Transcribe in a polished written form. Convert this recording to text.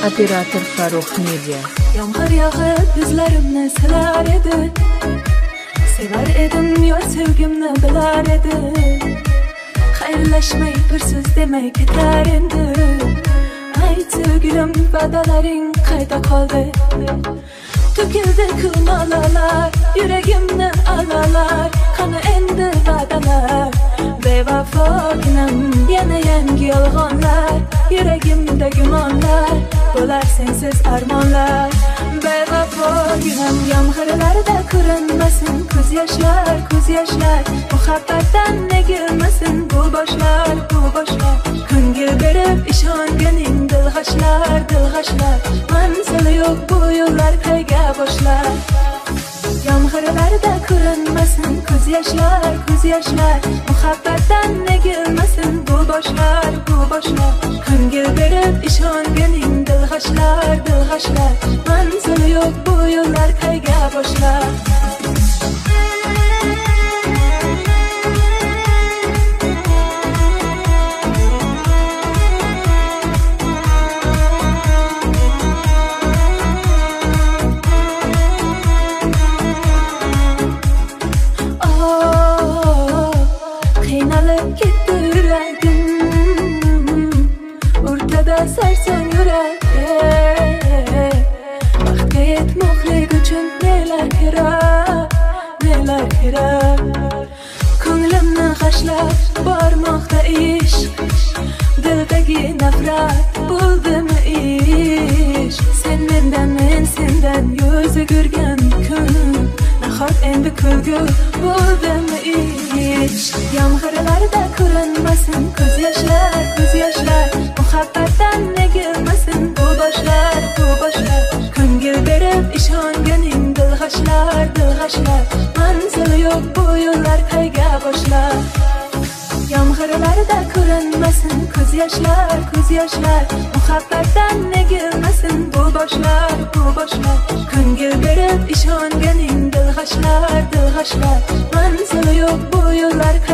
Operator Farruh Media. Yağmur yağıp yüzlerimni siler edi. Sever edim yor sevgimni bilar edi. Xayrlashmay bir so'z demay ketar endi. Ay sevgilim va'dalaring qayda qoldi? To'kildi kulmolalar, yuragimni alalar. Qani endi va'dalar, bevafogina yana yangi yolg'onlar. Yuragimda gumonlar, bo'lar sensiz armonlar. Bevafogina yomg'irlarda ko'rinmasin ko'z yoshlar, ko'z yoshlar. Muhabbatdan negilmasin bu boshlar, bu boshlar. Ko'ngil berib ishonganing dilg'ashlar, dilg'ashlar. Manzili yo'q bu yo'llar qayga boshlar. Yomg'irlarda ko'rinmasin ko'z yoshlar, ko'z yoshlar. Muhabbatdan negilmasin bu boshlar, bu boshlar. Ko'ngil berib ishonganing dilg'ashlar, dilg'ashlar. Manzili yo'q bu yo'llar qayga boshlar. Sarson yurakka vaqtga yetmoqlik uchun nelar kerak, nelar kerak. Ko'nglimni g'ashlab bormoqda ish, dildagi nafrat bo'ldimi ish. Sen mendan, men sendan yuz o'girgan kun, nahot endi kulgu bo'ldimi ish. Yomg'irlarda ko'rinmasin ko'z yoshlar, ko'z yoshlar. Muhabbatdan negilmasin bu boshlar, bu boshlar. Ko'ngil berib ishonganing dilg'ashlar, dilg'ashlar. Manzili yo'q bu yo'llar qayga boshlar. Yomg'irlarda ko'rinmasin ko'z yoshlar, ko'z yoshlar. Muhabbatdan negilmasin bu boshlar, bu boshlar. Ko'ngil berib ishonganing dilg'ashlar, dilg'ashlar. Manzili yo'q bu yo'llar